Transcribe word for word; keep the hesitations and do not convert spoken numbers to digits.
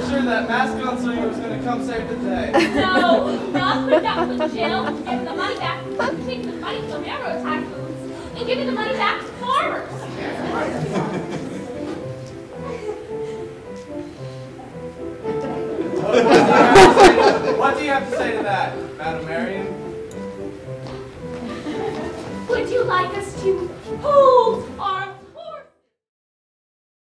sure that mascot singer was going to come save the day. No, not put that in jail, give the money back, take the money from railroad tycoons, and give the money back to farmers. What do you have to say to that, Madam Marion? Would you like us to... Oh,